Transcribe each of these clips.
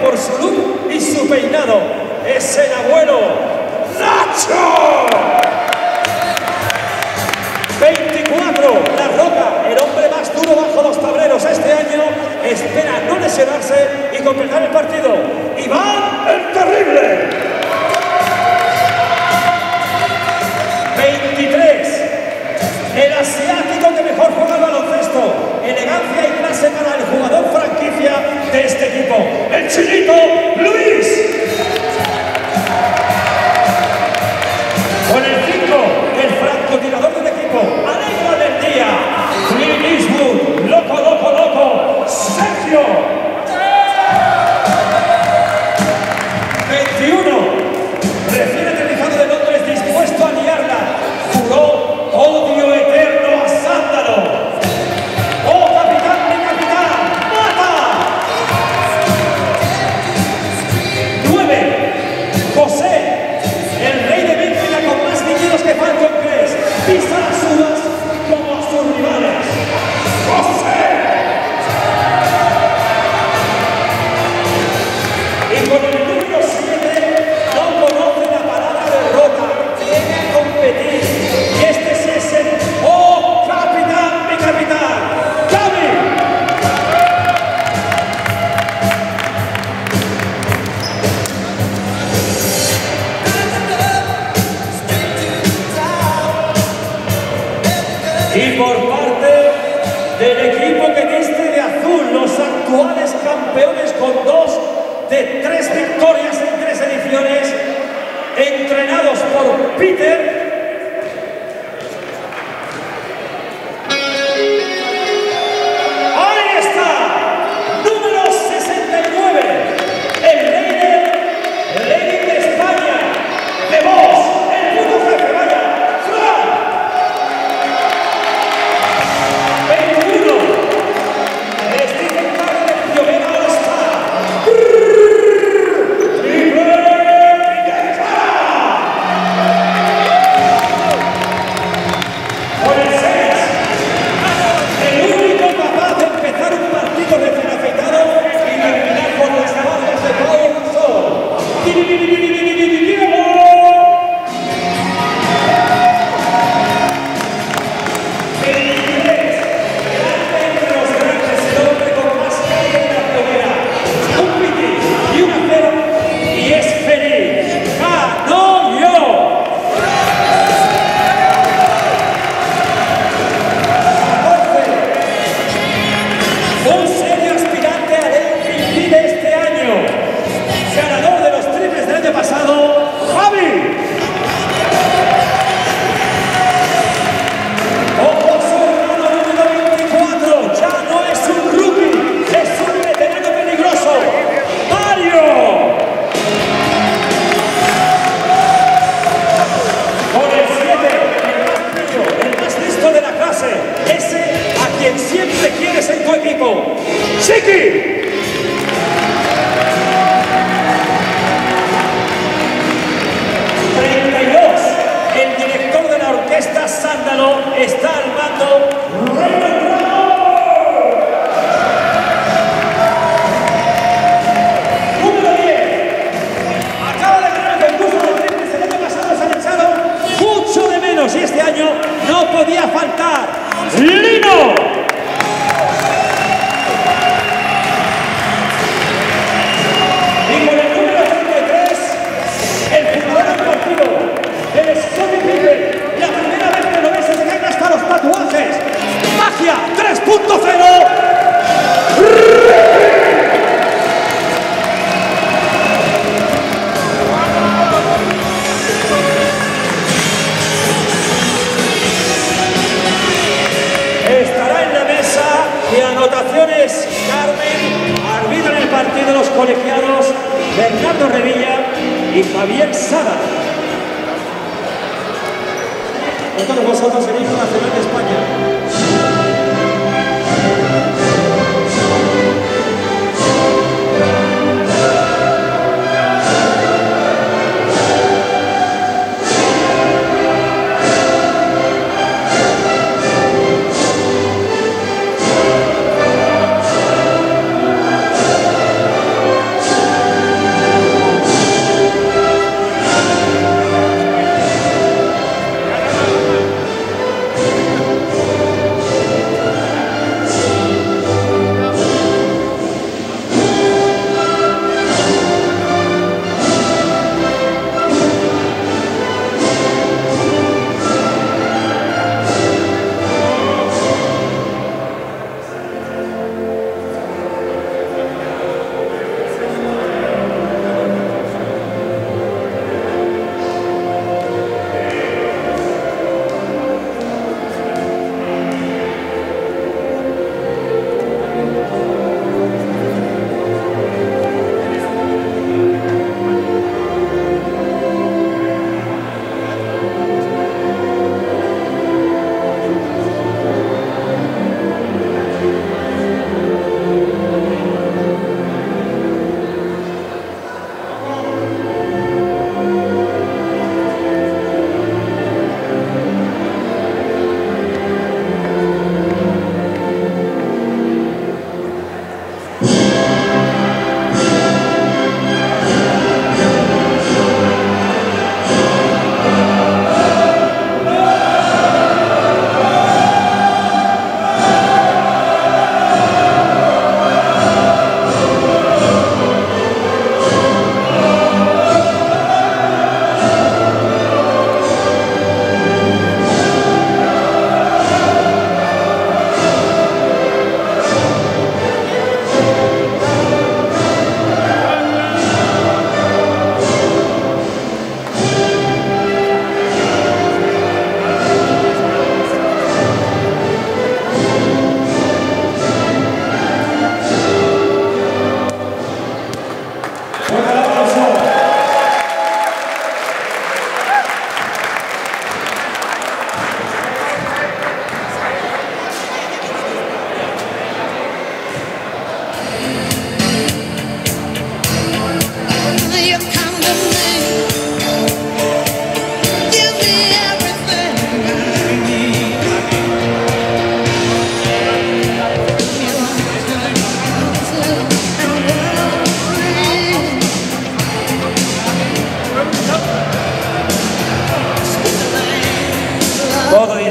por su look y su peinado. Es el abuelo Nacho. 24, La Roca, el hombre más duro bajo los tableros este año, espera no lesionarse y completar el partido. Iván el Terrible. 23, el asiático que mejor juega al baloncesto. Elegancia y clase para el jugador franquicia de este equipo, el Chinito Luis. Con el 5, el francotirador del equipo, Alegra del Día, Clint Eastwood, loco, Sergio. 21, recién aterrizado de Londres, dispuesto a liarla, juró odio eterno a Sándalo. ¡Oh, capitán, mi capitán! ¡Mata! 9, José, el rey de Bélgica con más niños que Falcon Crest, pisa las uvas como a sus rivales. ¡José! Y con el número 7 no conoce la palabra derrota, viene a competir. Y este sí es el ¡oh, capitán, mi capitán! ¡Gaby! Y por parte del equipo que viste de azul, los actuales campeones con 2 de 3 victorias en 3 ediciones, entrenados por Peter. ¡Ahí está! Número 69, el rey de España, de Vos, el puto jefe, vaya, Fran. 21, Stephen Curry del Piovera All-Star. Triple Guetta. Con el 6, el único capaz de empezar un partido recién afeitado y terminar con las espaldas de Pau Gasol. Diego. Y es feliz. ¡Gano yo! 14, un serio aspirante al MVP de este año, ganador de los triples del año pasado, Javi. Ojo, su hermano número 24, ya no es un rookie, es un veterano peligroso, Mario. Con el 7, el más bello, el más listo de la clase, ese a quien siempre quieres en tu equipo, Chiqui. 32, el director de la orquesta Sándalo está al mando. Número 10, acaba de ganar el concurso de triples, el año pasado se han echado mucho de menos y este año no podía faltar Lino. Y con el número 33, el jugador del partido, el Scottie Pippen, la primera vez que lo ves se te caen hasta los tatuajes. Magia 3.0. Estará en la mesa de anotaciones Carmen, arbitra en el partido los colegiados Bernardo Revilla y Javier Sada. Con todos vosotros el himno nacional de España.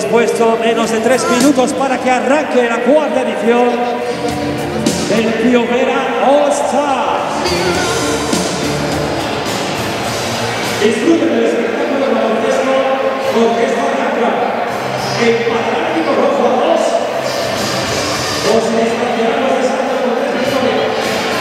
dispuesto, menos de 3 minutos para que arranque la cuarta edición del Primavera All Stars. Disfruten del espectáculo de baloncesto porque esto arranca. Empatará el equipo rojo a 2. Los distanciarán los de Santos con 3 victorias.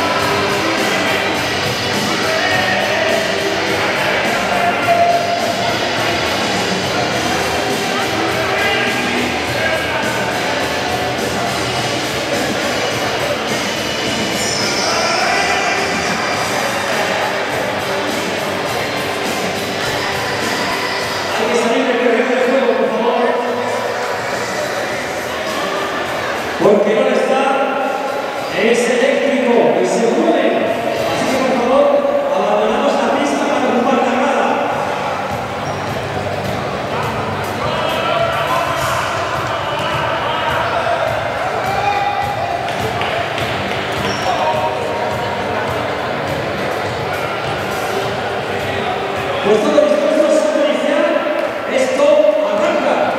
Porque no está, es eléctrico y se mueve. Así que por favor, abandonamos la pista para ocupar la grada. Pues todos dispuestos a iniciar, esto arranca.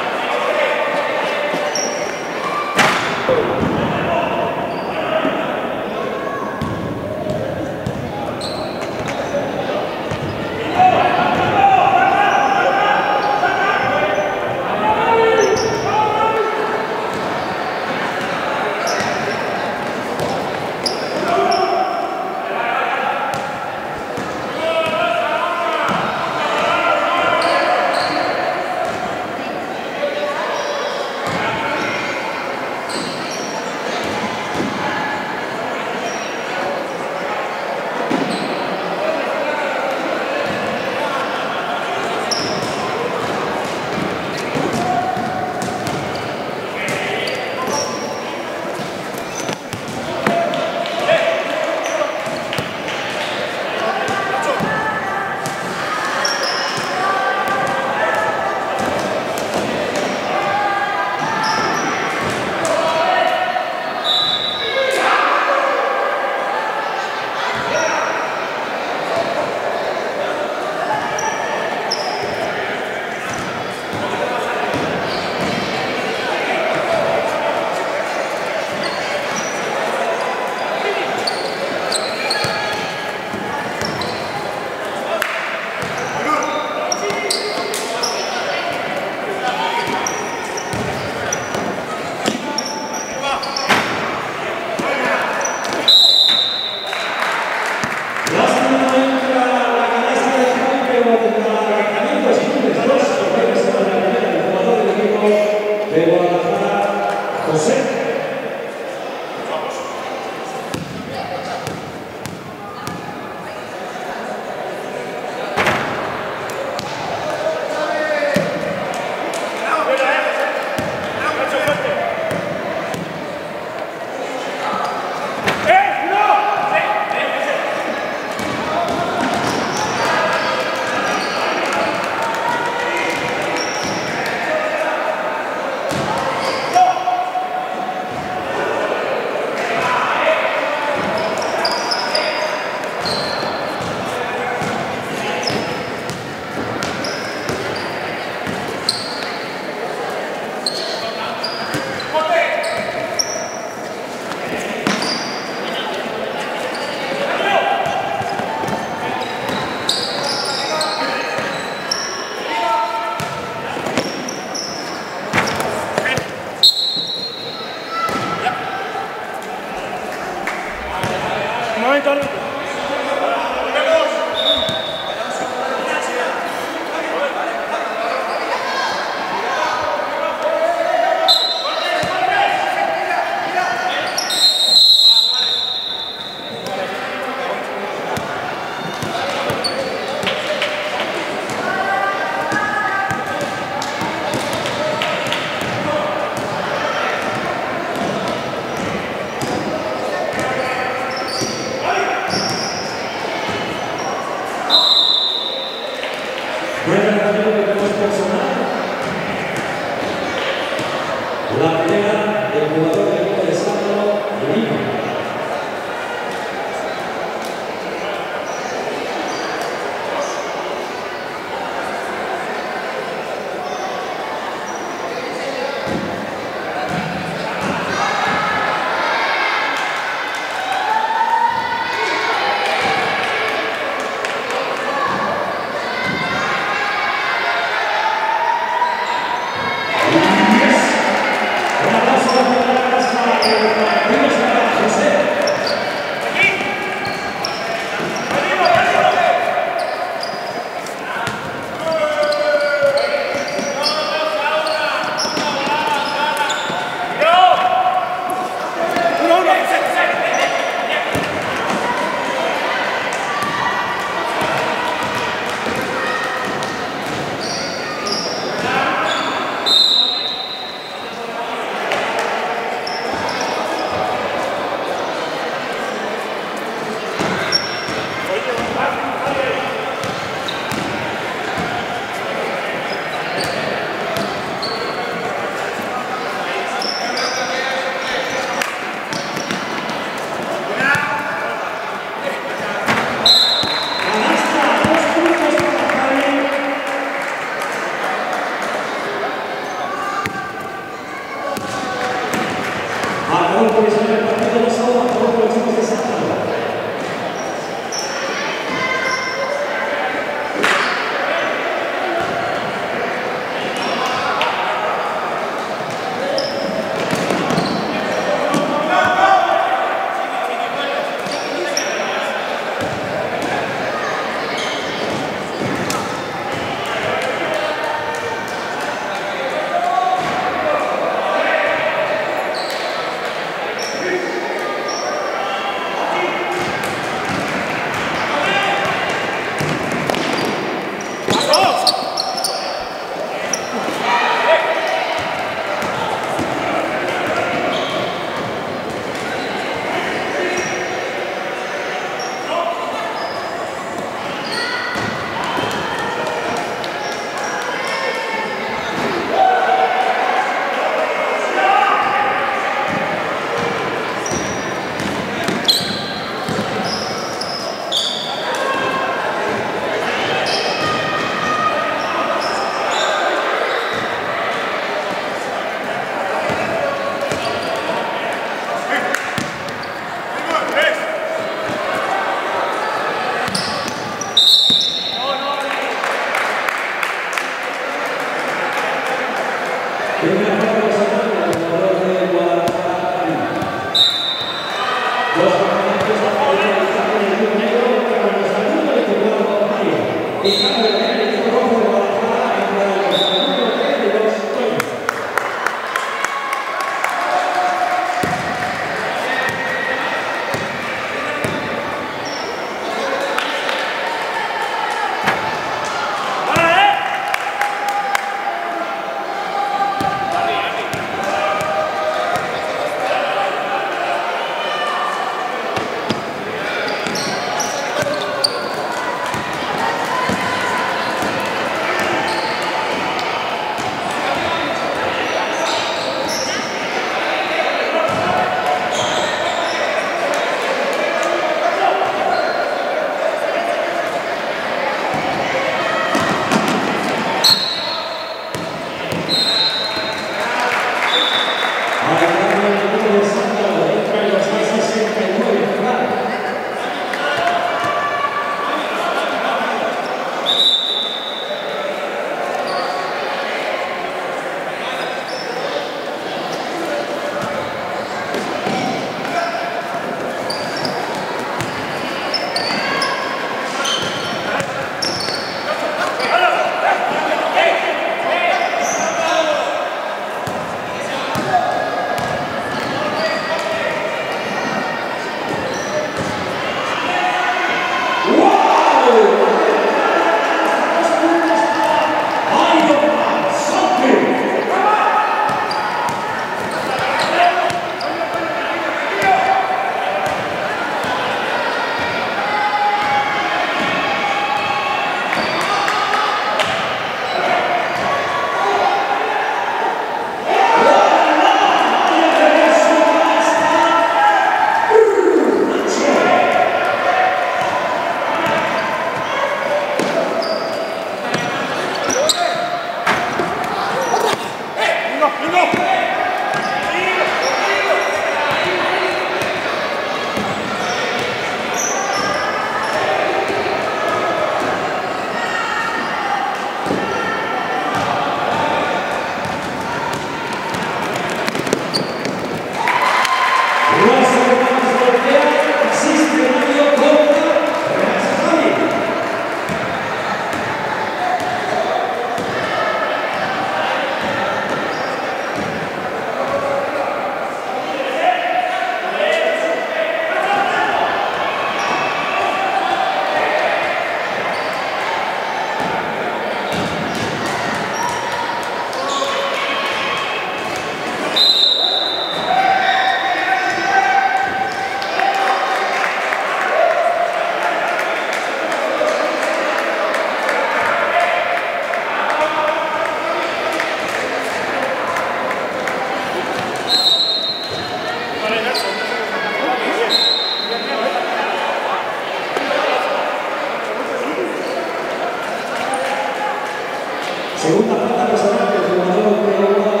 Segunda falta personal del jugador de Guadalajara.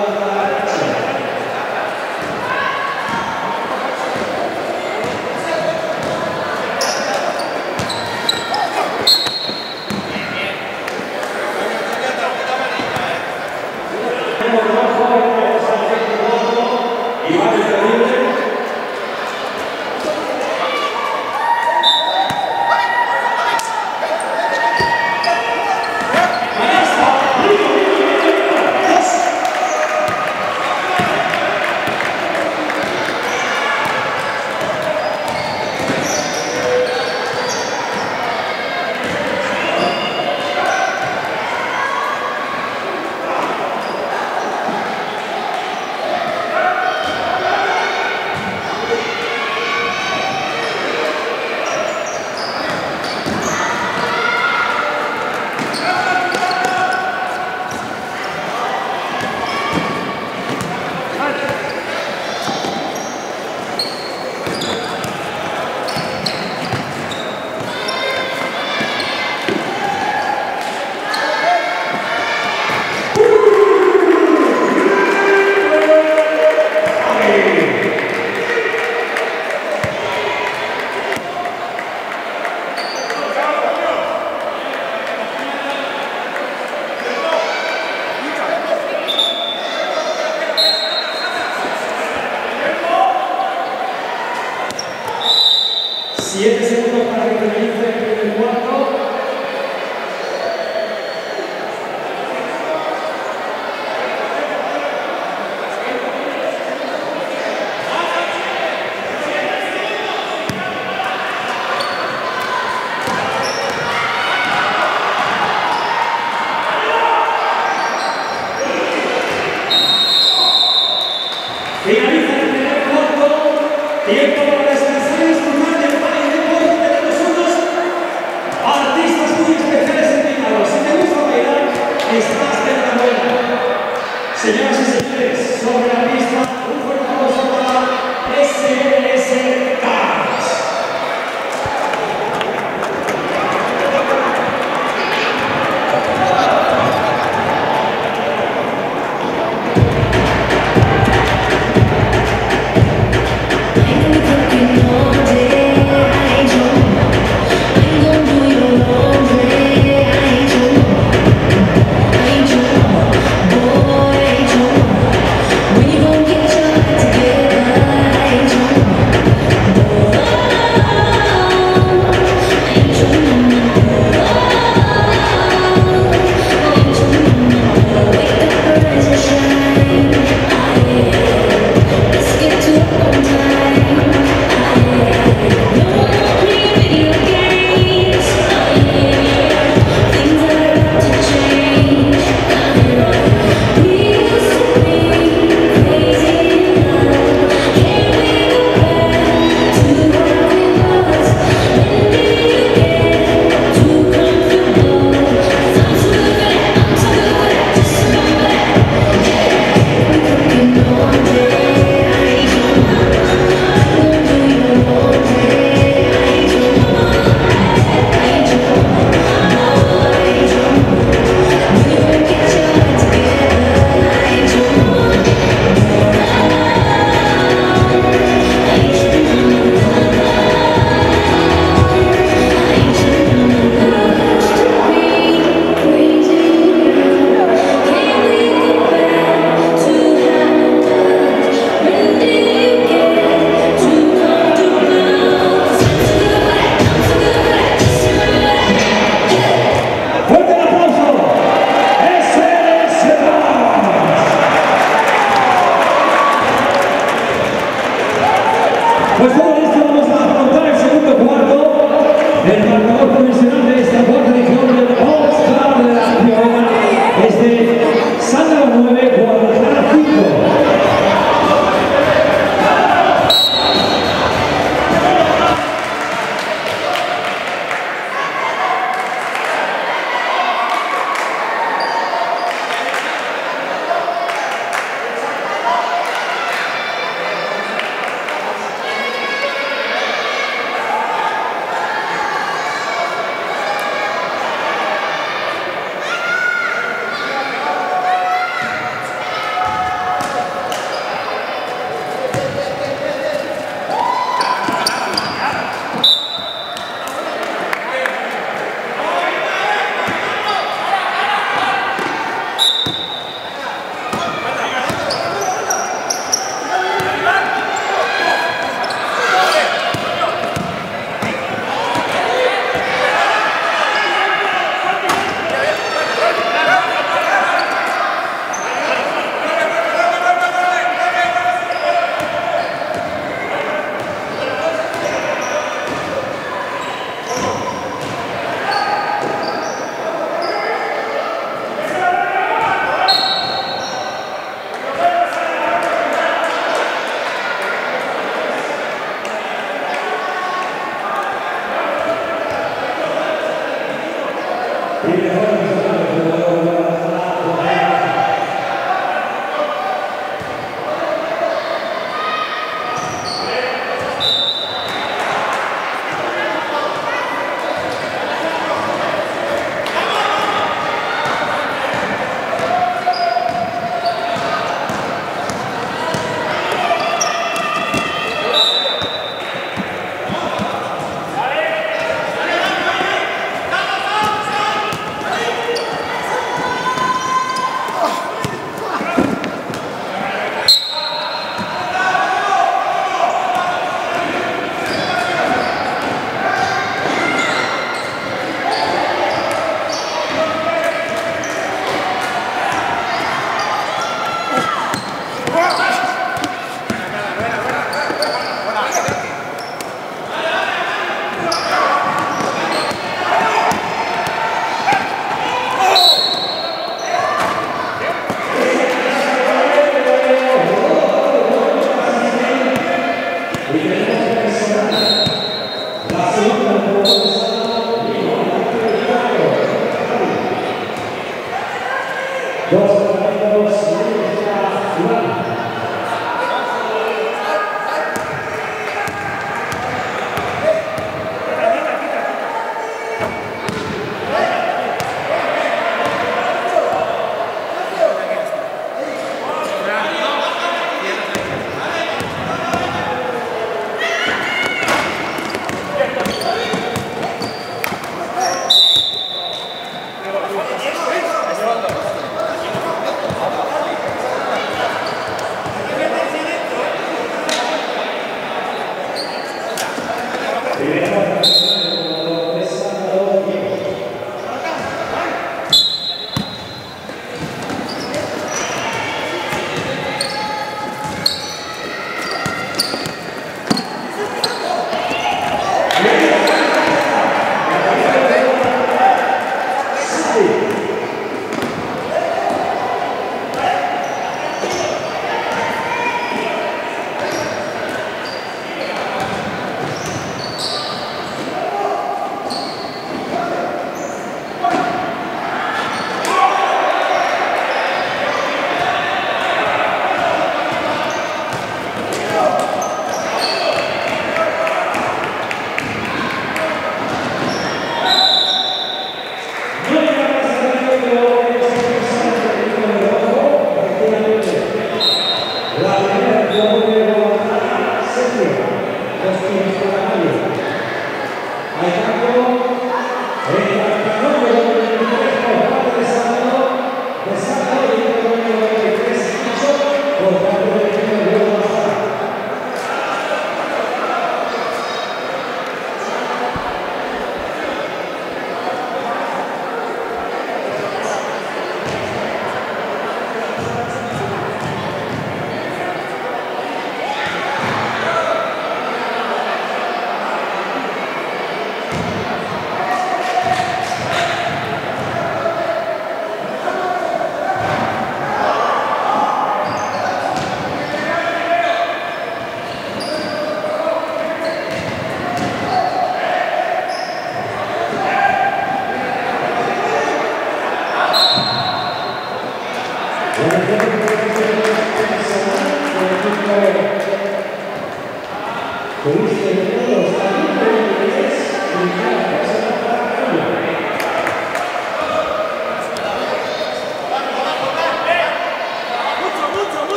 Finaliza el primer cuarto, tiempo para descansar y disfrutar del Valle Deporte de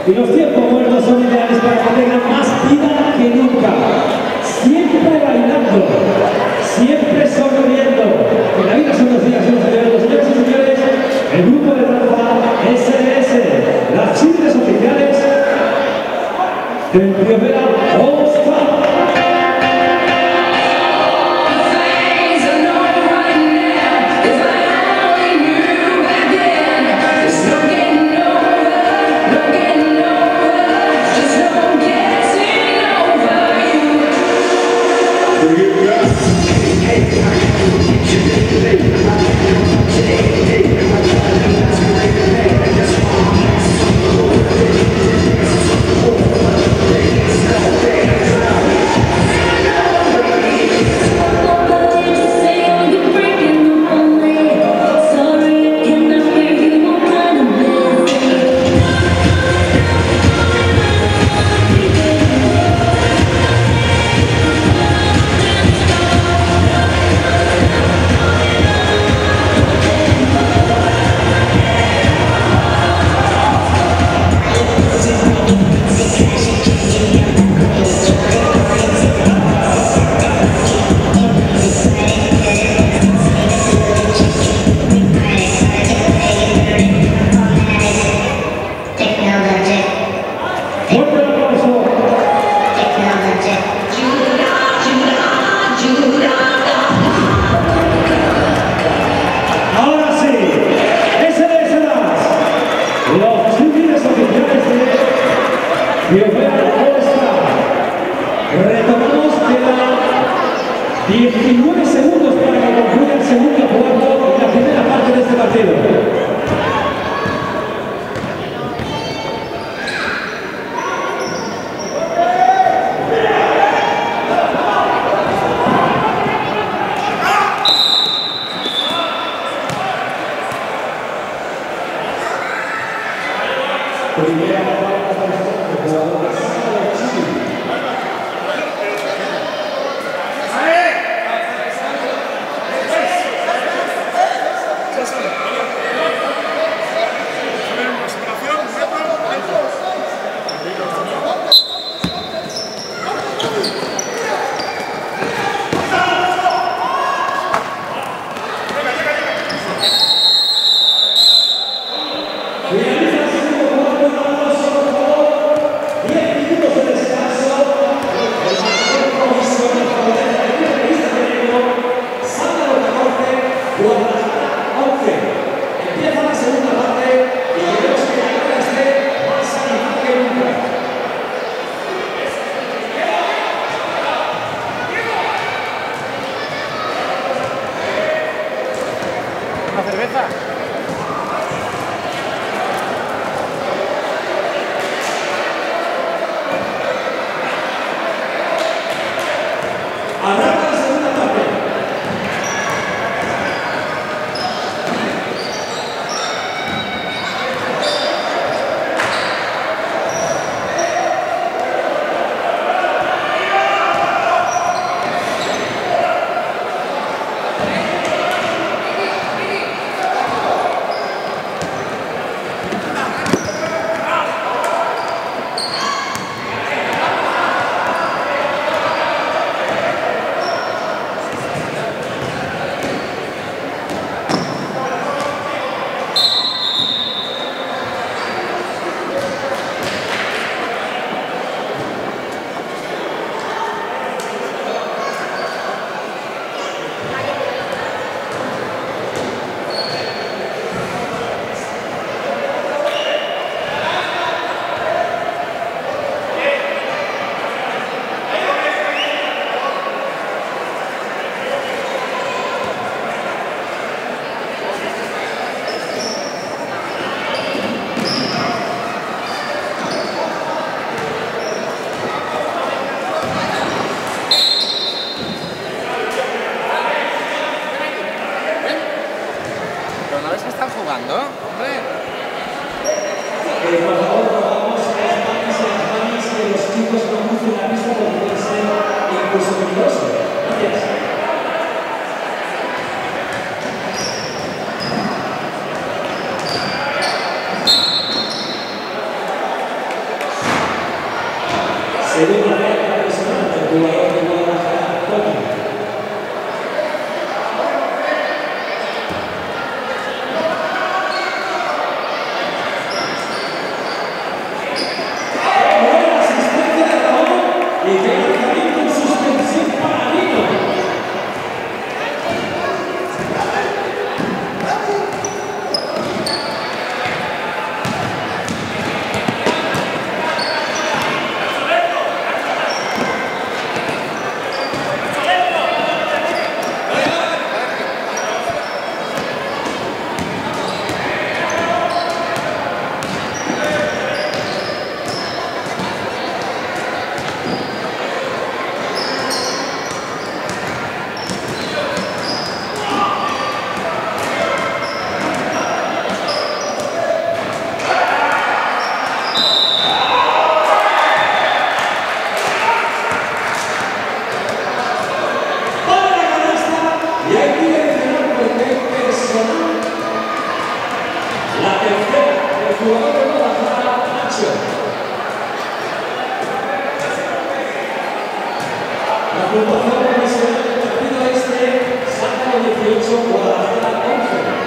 Y los tiempos muertos son ideales para que tengan más vida que nunca. Siempre bailando, siempre sonriendo. Que la vida son los días y los señores. Señoras y señores, el grupo de danza SLS, las chicas oficiales del Primavera All Star. Retomamos, quedan 19 segundos para que concluya el segundo cuarto y la primera parte de este partido. Segunda falta personal del jugador de Guadalajara, Tony. Buena asistencia de Ramón y que lanzamiento en suspensión para Nino. Y hay que mencionar porque es personal la tercera del jugador de Guadalajara, Nacho. La puntuación provisional del partido este, Sábado 18, Guadalajara 11.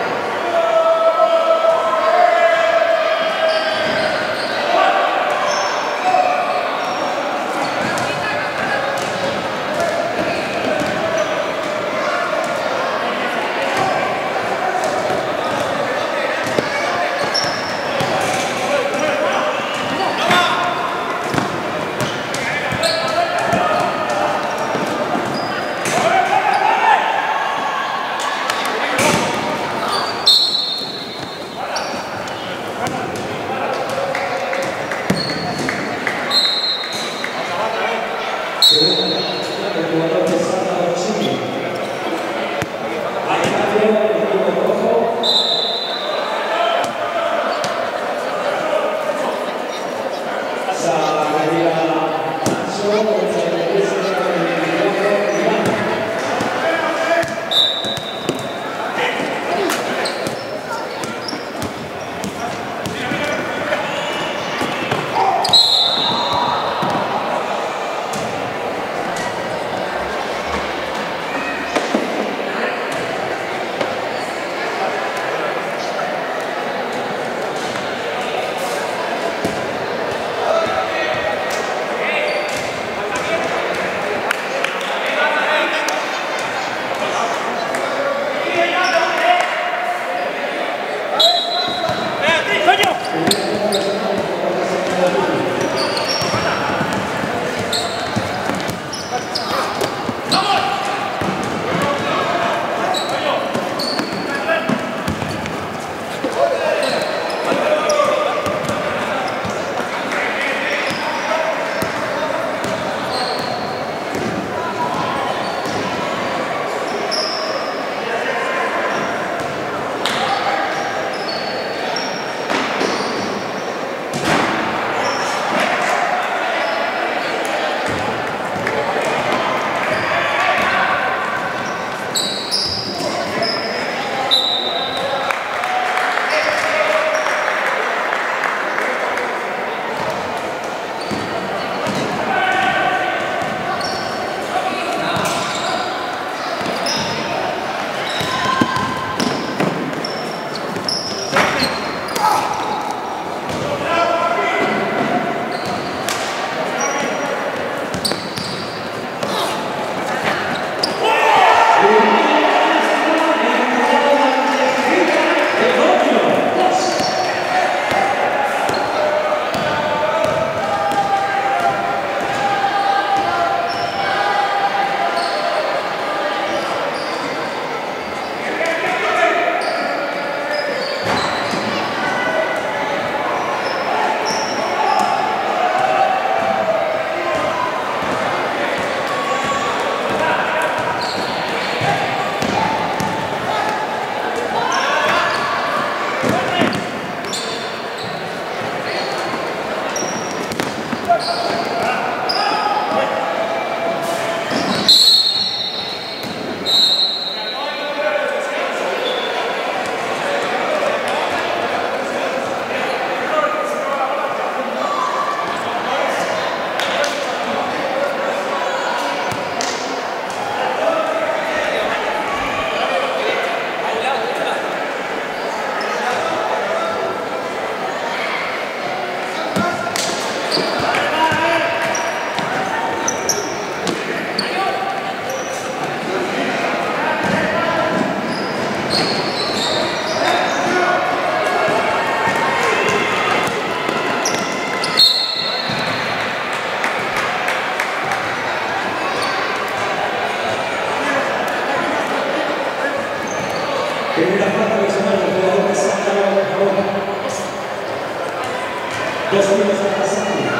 Segunda el jugador de Santa Chile. Hay cambio, el equipo rojo. Pasa a venir a Nacho, con el que se llama el Iván. Primera falta personal del jugador de Santa Roja. 2 minutos para Santa.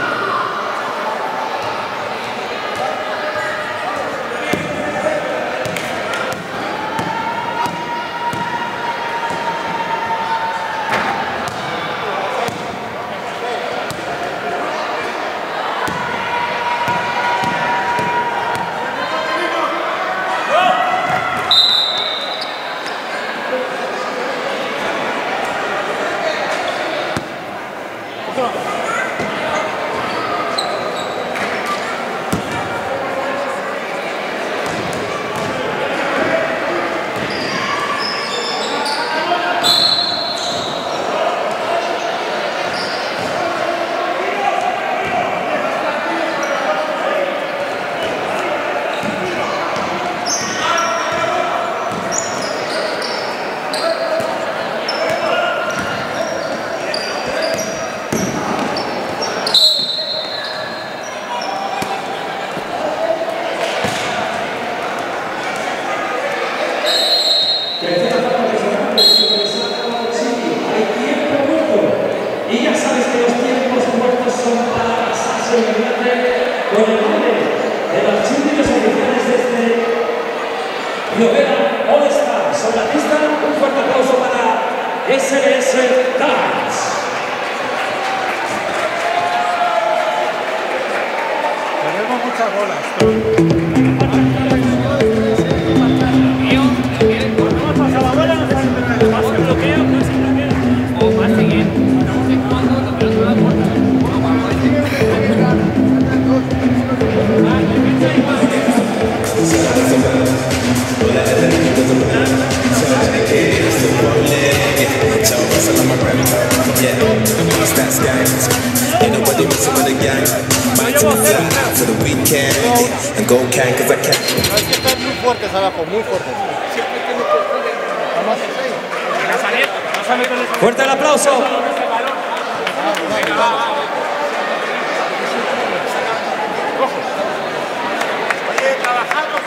Y ya sabes que los tiempos muertos son para pasarse el grande con el nombre de los chúndilos oficiales de este Llobera All Stars. Sobre la pista, un fuerte aplauso para SLS Times. Tenemos muchas bolas. Están muy fuertes abajo, muy fuertes. Fuerte el aplauso. Oye, trabajamos,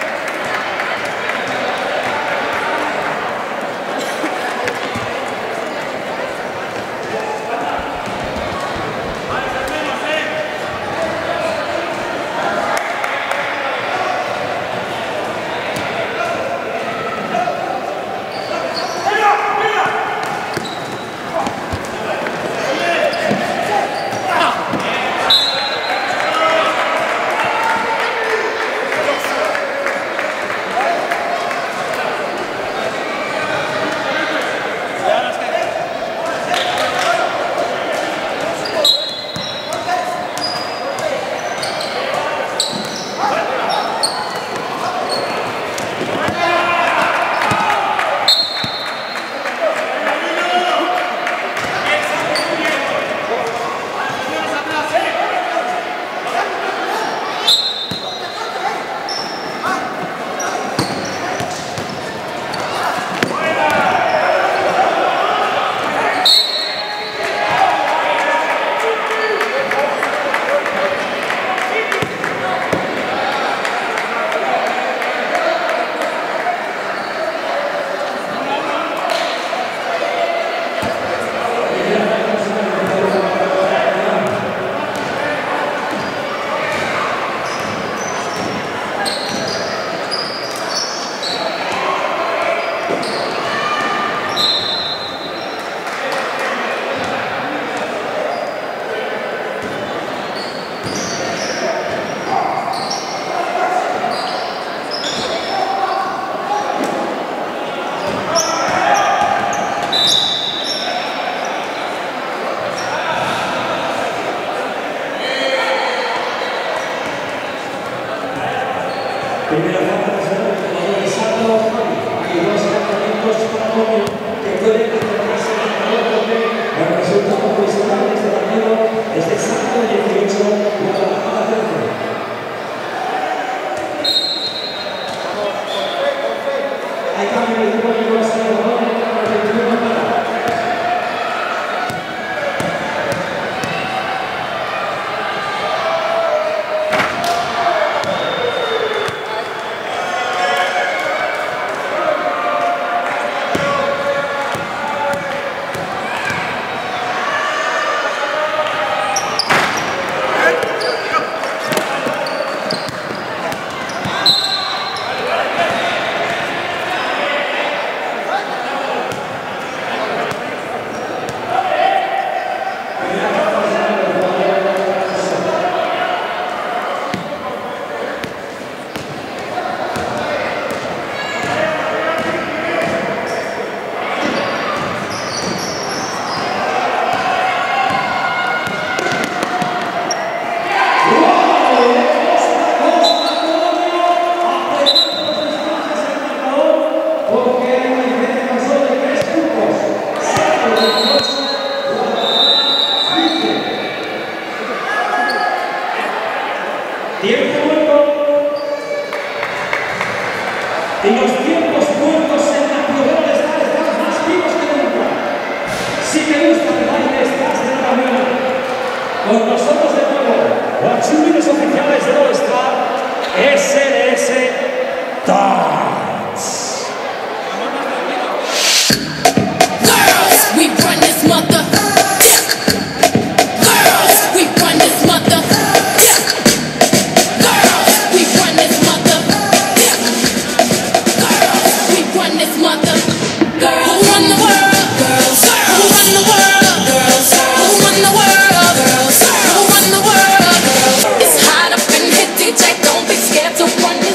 Primera falta personal del jugador de Santa Roja. Hay 2 lanzamientos para Antonio que pueden encontrarse en el balón. El resultado provisional de este partido es de Santa 18, Guadalajara 13. Hay cambio de equipo de Nicolás Salvador en el 21 para. Tiempo muerto. Y los tiempos muertos en la prueba están más vivos que nunca. Si te gusta el baile, estás de la mañana. Con nosotros de nuevo, los júbiles oficiales de All Star, SDS Dance. Girls, we run this mother. Girls, we run this mother. Girls, we run this mother. Girls, we run this mother. Girls, who run the world? Girls, who run the world? Girls, who run the world? Girls, who run the world? Girls, it's hot up in here, DJ. Don't be scared to run this.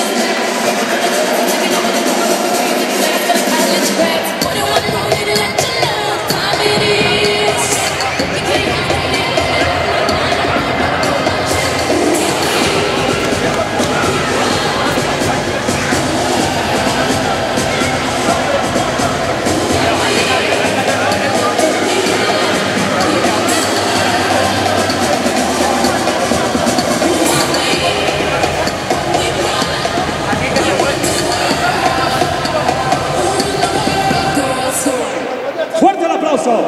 ¡Fuerte el aplauso!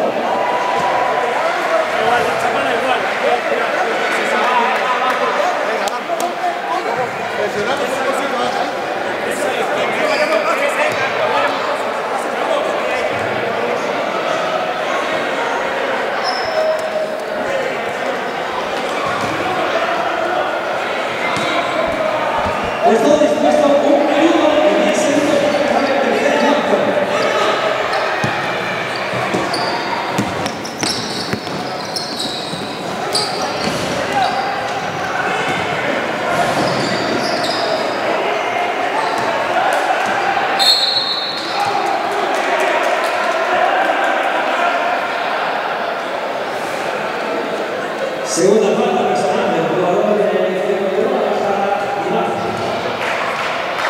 Todo dispuesto, 1 minuto y 10 segundos para el tercer tiempo. Segunda falta personal del jugador de Guadalajara, Iván.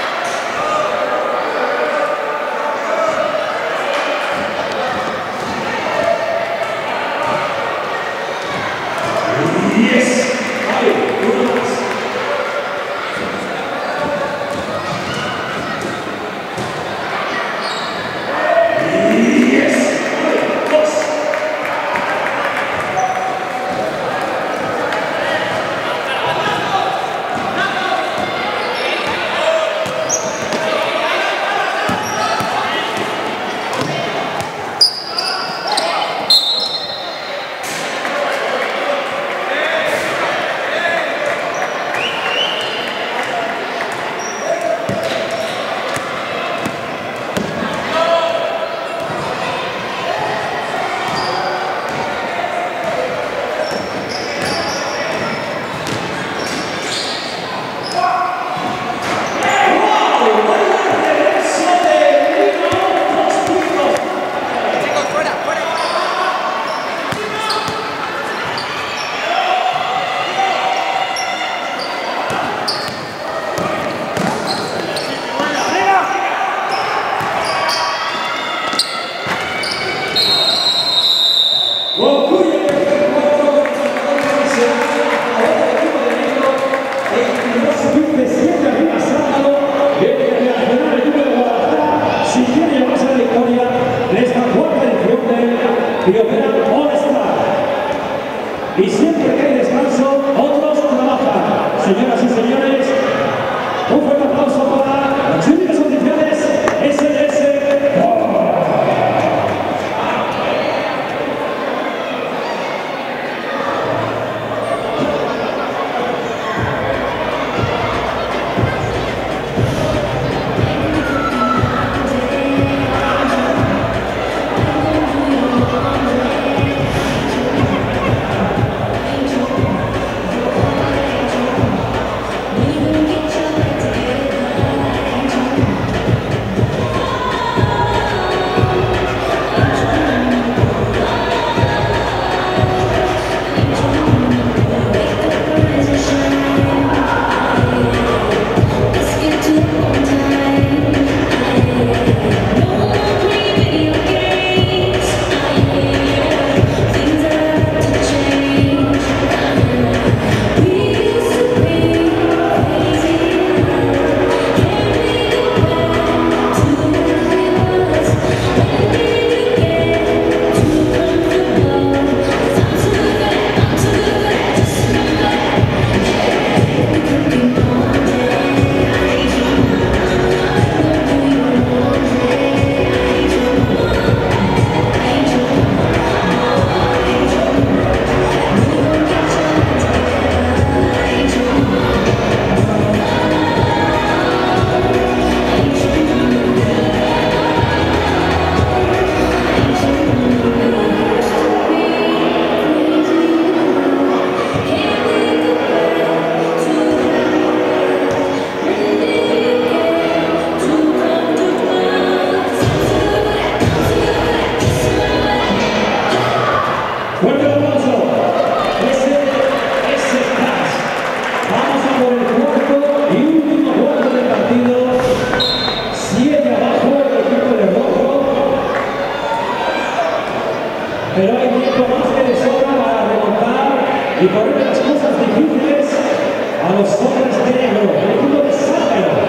a los hombres de negro, el equipo de Zángano.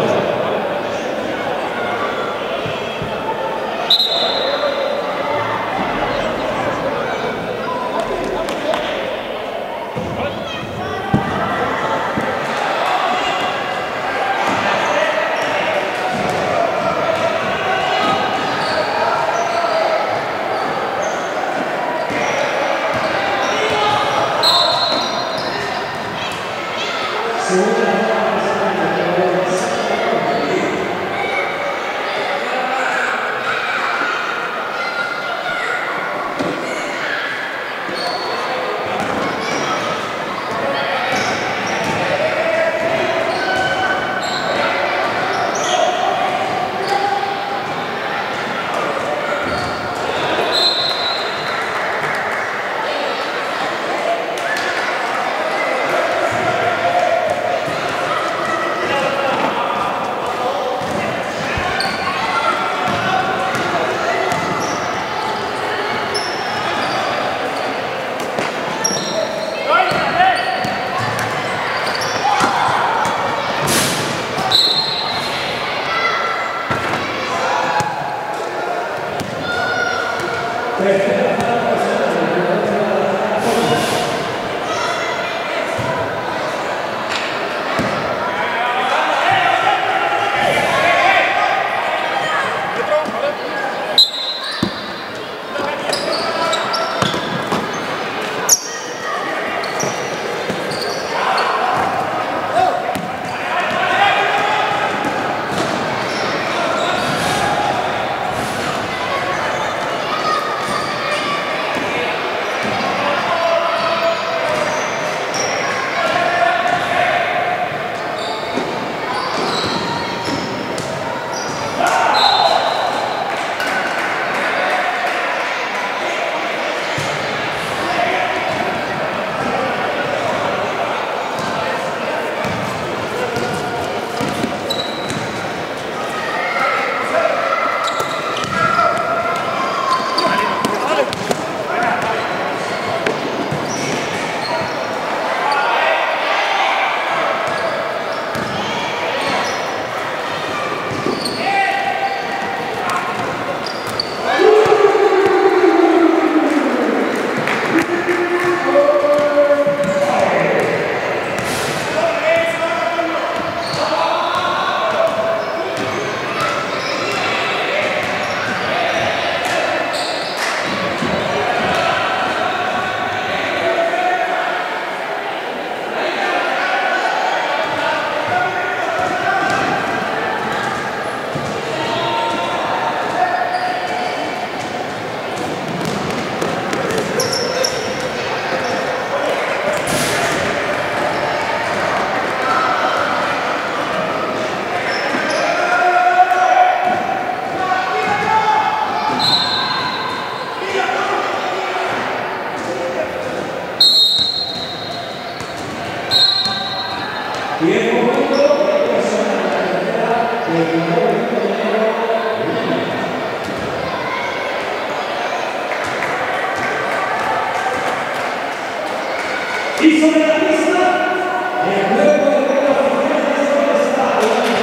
Y sobre la pista, el nuevo de la oficina de Estado,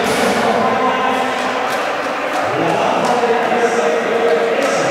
la banda de SBS.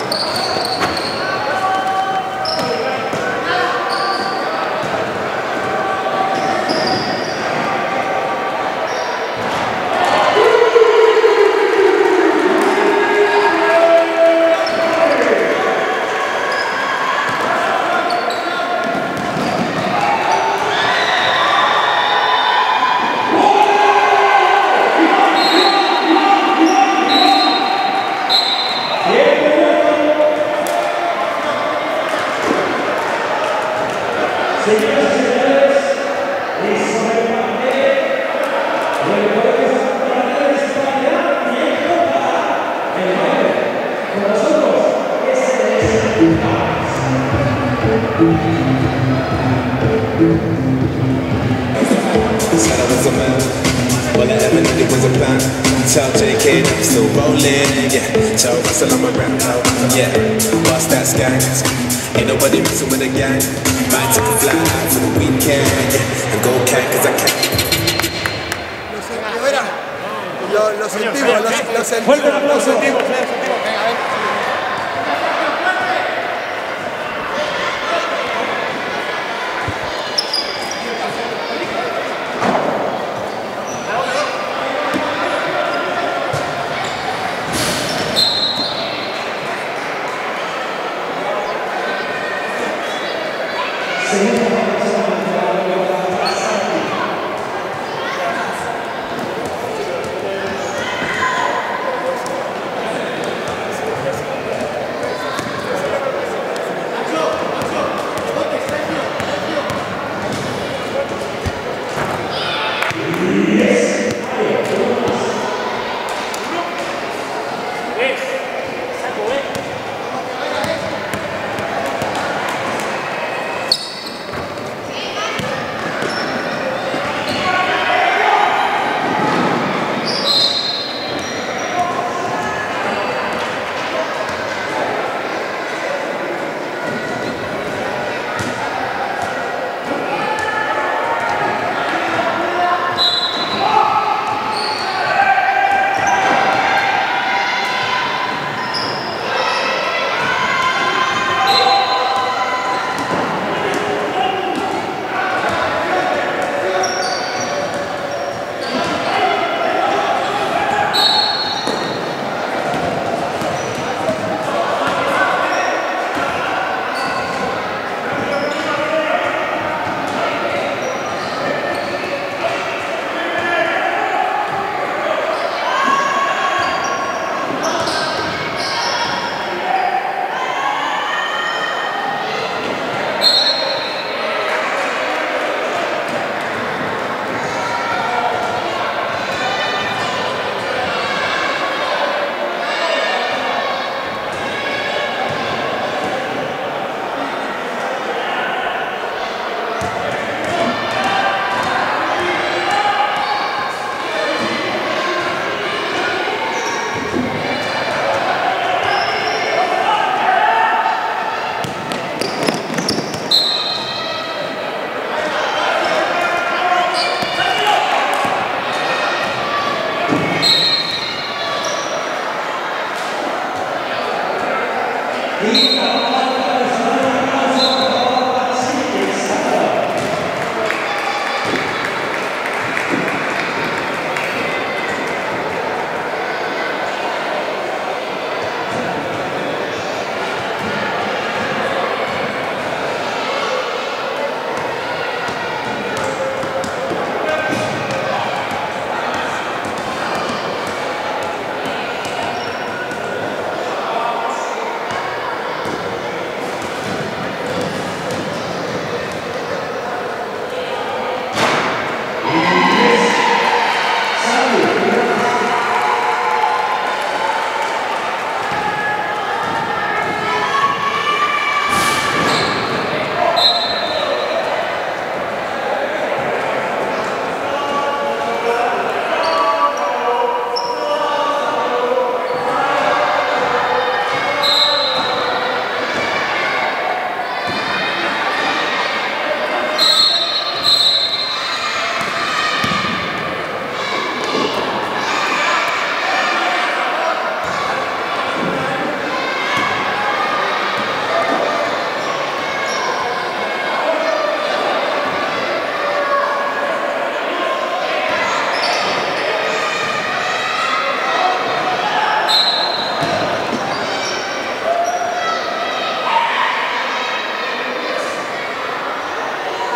Said I was a man, all I ever needed was a plan. Tell JK that I'm still rolling, yeah. Tell Russell I'm around, yeah. Bust that sky, ain't nobody messing with a gang. Might take a fly for the weekend, yeah. And go can, cause I can. Lo sentimos. Fuerte el aplauso.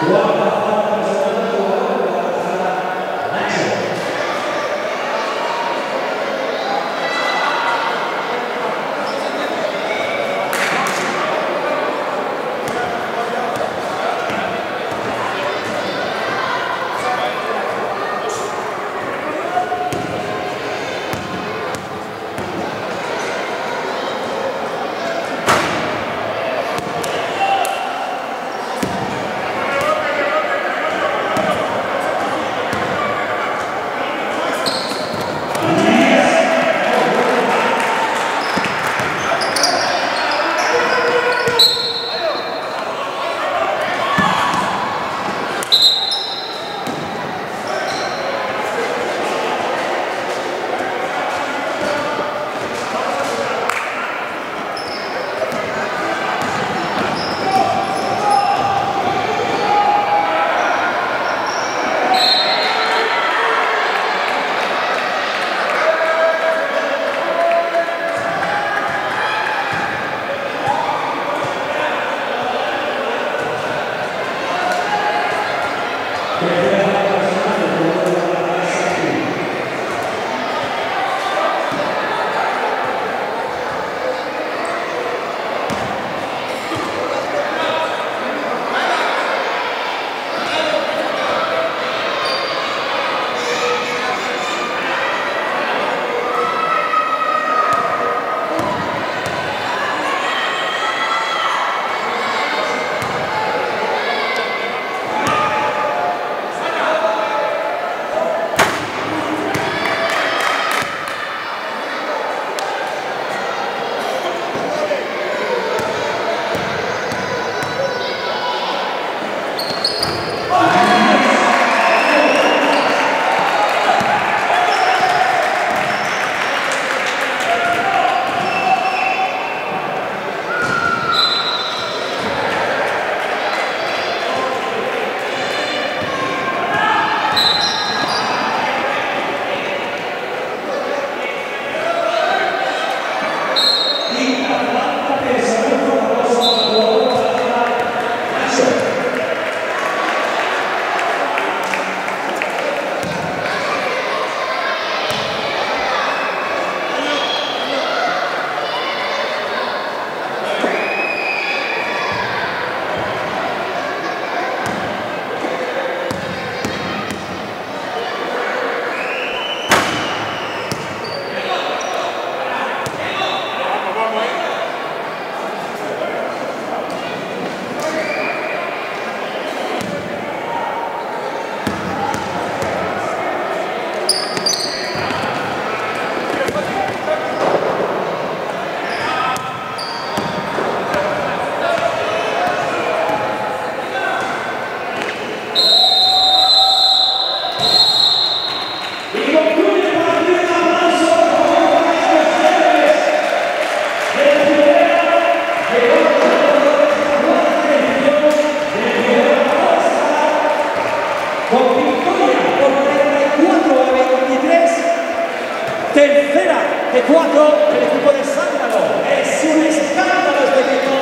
de 4 el equipo de Zángano. Es un escándalo este equipo.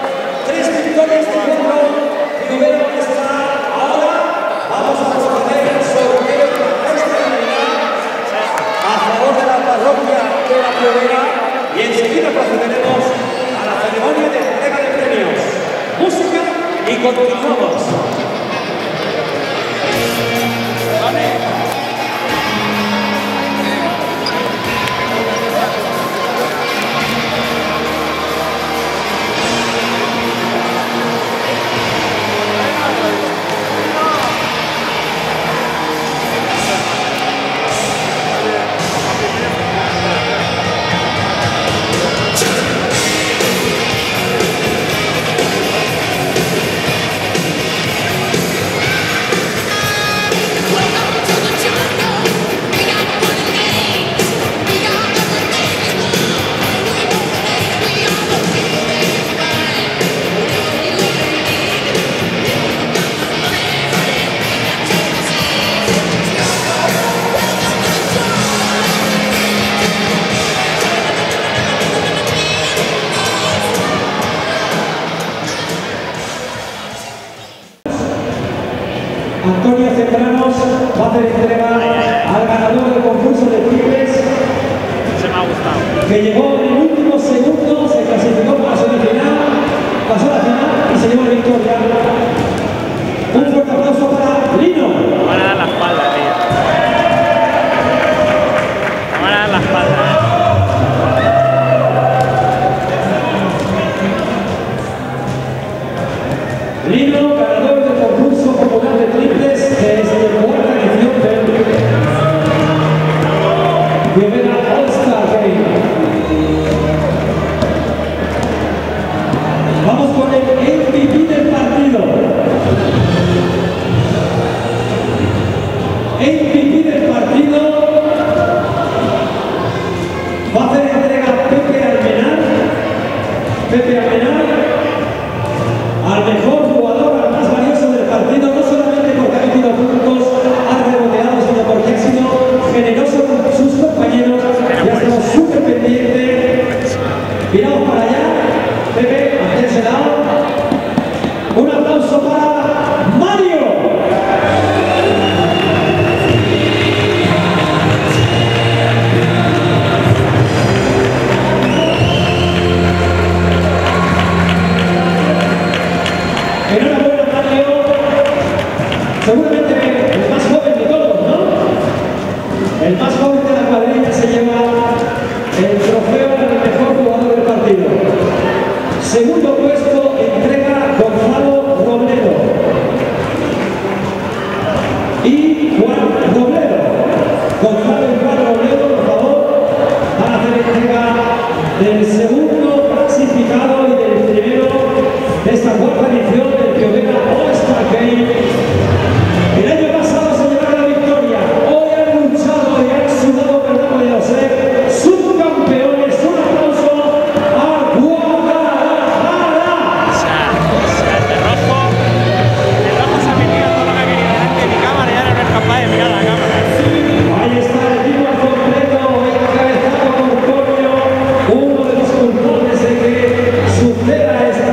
3 victorias de 4. Primero está. Ahora vamos a proceder al sorteo de la extraordinaria a favor de la parroquia de la Plovera y enseguida procederemos a la ceremonia de entrega de premios. Música y continuamos. Antonio Cetranos va a hacer entrega al ganador del concurso de triples. Se me ha gustado. Que llegó en el último segundo, se clasificó para la semifinal, pasó a la final y se llevó la victoria. Un fuerte aplauso para Lino. Me van a dar la espalda, tío. Me van a dar la espalda, Lino, ganador del concurso popular de triples desde cuarta edición del Bienvenido All-Star Game. Vamos con el MVP del partido. MVP del partido va a hacer entrega Pepe Almenar. Pepe Almenar al mejor jugador, al más valioso del partido, no solamente porque ha metido puntos, ha reboteado, sino porque ha sido generoso con sus compañeros y ha estado súper pendiente. Miramos para allá, Pepe, ante ese lado. Un aplauso para Mario. Enhorabuena, Mario. Seguramente el más joven de todos, ¿no? El más joven de la cuadrilla se lleva el trofeo al mejor jugador del partido. Segundo puesto entrega Gonzalo Robledo y Juan Robledo. Gonzalo y Juan Robledo, por favor, van a hacer entrega del segundo clasificado y del primero de esta cuarta edición del Bienvenido All-Star Game. El año pasado se llevaron la victoria. Hoy han luchado y han sudado, pero no han podido ser subcampeones. Un aplauso a Guadalajara. O sea, el rojo se ha metido todo lo que ha querido delante de mi cámara y ahora no es capaz de mirar la cámara. Ahí está el equipo al completo, encabezado por Antonio, uno de los culpables de que suceda esta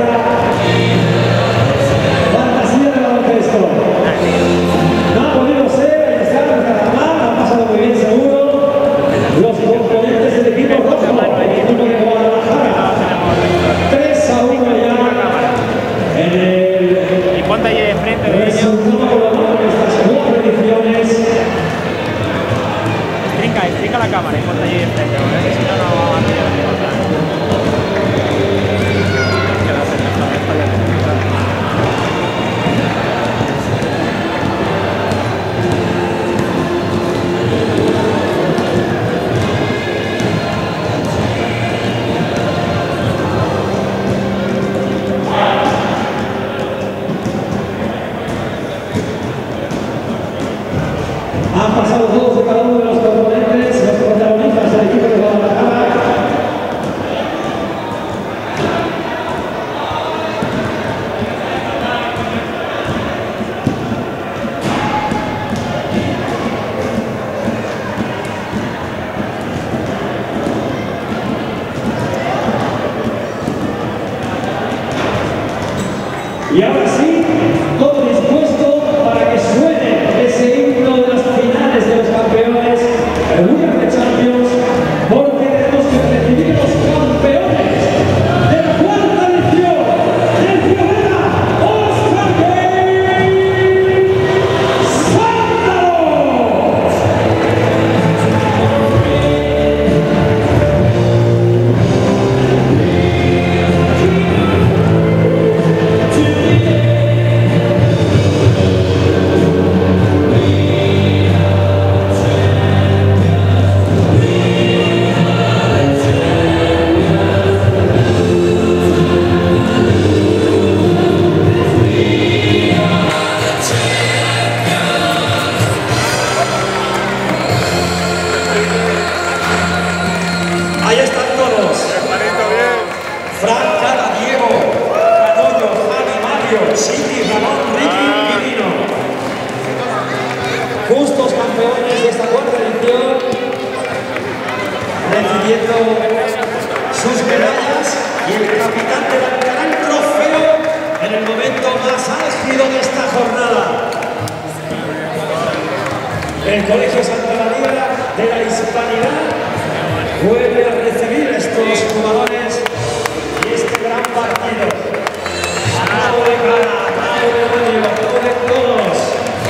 fantasía de baloncesto. No ha podido ser, ahí está, ha pasado muy bien seguro. Los componentes del equipo rojo, el equipo de Guadalajara, 3-1 ya en el Y ponte allí de frente de ellos. resultado global de estas 4 ediciones. Trinca la cámara y ponte allí de frente, porque si no, no va a tener ningún. Han pasado todos y cada uno de los componentes, los protagonistas del equipo de Guadalajara. Y ahora sí, todo dispuesto para que suene ese himno de las finales de los campeones, el Winner de Champions, porque tenemos que recibir los campeones de la cuarta edición del Bienvenido All-Star Game. ¡Sándalo! Ahí están todos. Fran, Cara, Diego, Canoyo, Javi, Mario, Siki, Ramón, Ricky y Dino. Justos campeones de esta cuarta edición, recibiendo sus medallas y el capitán del gran trofeo en el momento más álgido de esta jornada. Colegio Santa María de la Hispanidad vuelve a recibir a estos jugadores y este gran partido. Aplaudo de cara, aplaudo de radio, aplaudo de todos.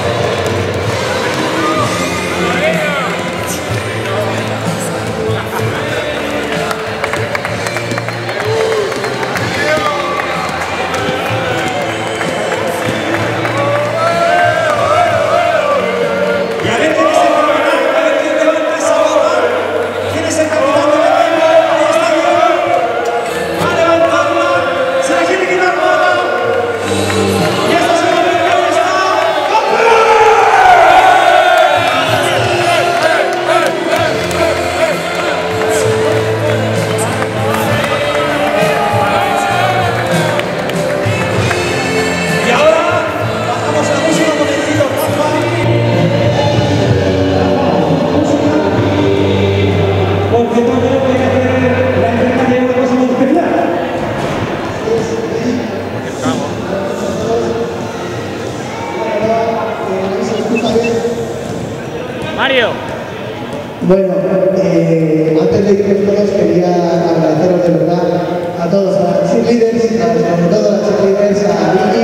Mario. Bueno, antes de irnos todos quería agradeceros de verdad a todos, a los cheerleaders, sobre todo a los cheerleaders, a Iggy,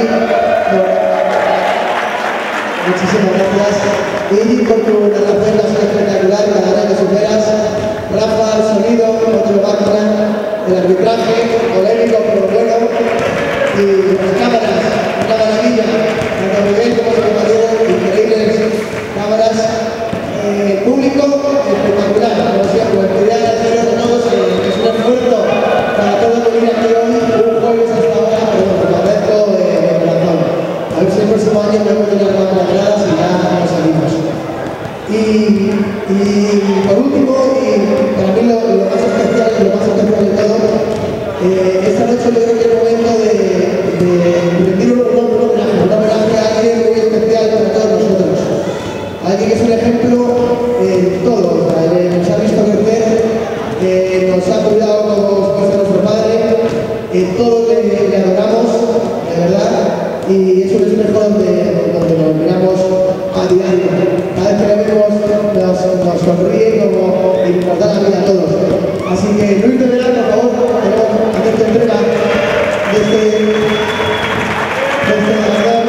muchísimas gracias. Iggy, por tu narración espectacular, cada año que superas. Rafa, el sonido, otro background, el arbitraje, polémico pero bueno. Y las cámaras, una maravilla, tanto Miguel como su compañero, increíbles cámaras. Público espectacular, como siempre, quería agradeceros a todos, es un esfuerzo para todos venir aquí hoy, un jueves hasta ahora, pero bueno, lo agradezco de corazón. A ver si el próximo año podemos tener las gradas y ya nos salimos. Y por último, y para mí lo más especial y lo más especial de todo, esta noche yo creo que es el momento de rendir un homenaje a alguien muy especial para todos nosotros. Alguien que es un ejemplo en todo, nos ha visto crecer, nos ha cuidado como si fuese nuestro padre, todos le adoramos, de verdad, y es un espejo donde nos miramos a diario. Cada vez que le vemos nos sonríe como y nos da la vida a todos. Así que Luis de Verán, por favor, queremos hacerte entrega de este ganador.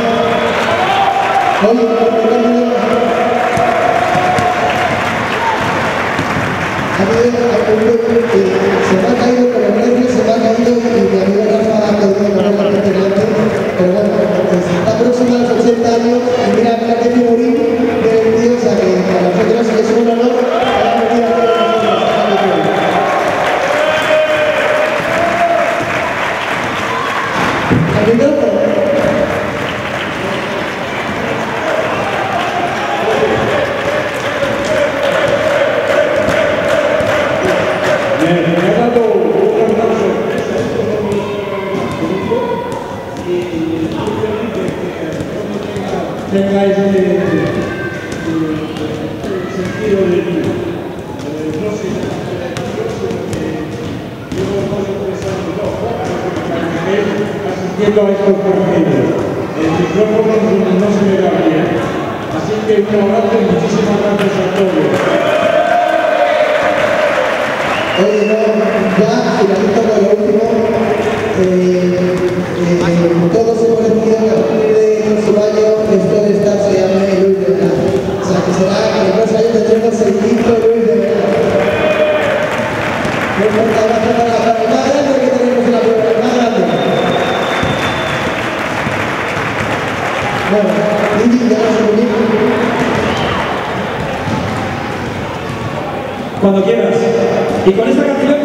Se me ha caído por el nervio, se me ha caído y mi amigo Rafa ha podido ponerlo delante, pero bueno, está próximo a los 80 años y mira qué figurín del tío, o sea que para nosotros es un honor haber metido a todos nosotros. ¿El micrófono? Tengáis el sentido de vida. No sé, yo no estoy pensando, asistiendo a estos partidos. El micrófono no se me da bien. Así que un abrazo y muchísimas gracias a todos. Oye, ya finalizo con lo último. Todos hemos decidido que a partir de próximo año esto de estar se llame Luis de Verán. O sea, que será que en 2 años tendremos el quinto Luis de Verán. No importa, para el más grande que tenemos en la prueba, el más grande. Bueno, Iggy, ya nos unimos. Cuando quieras. Y con esta canción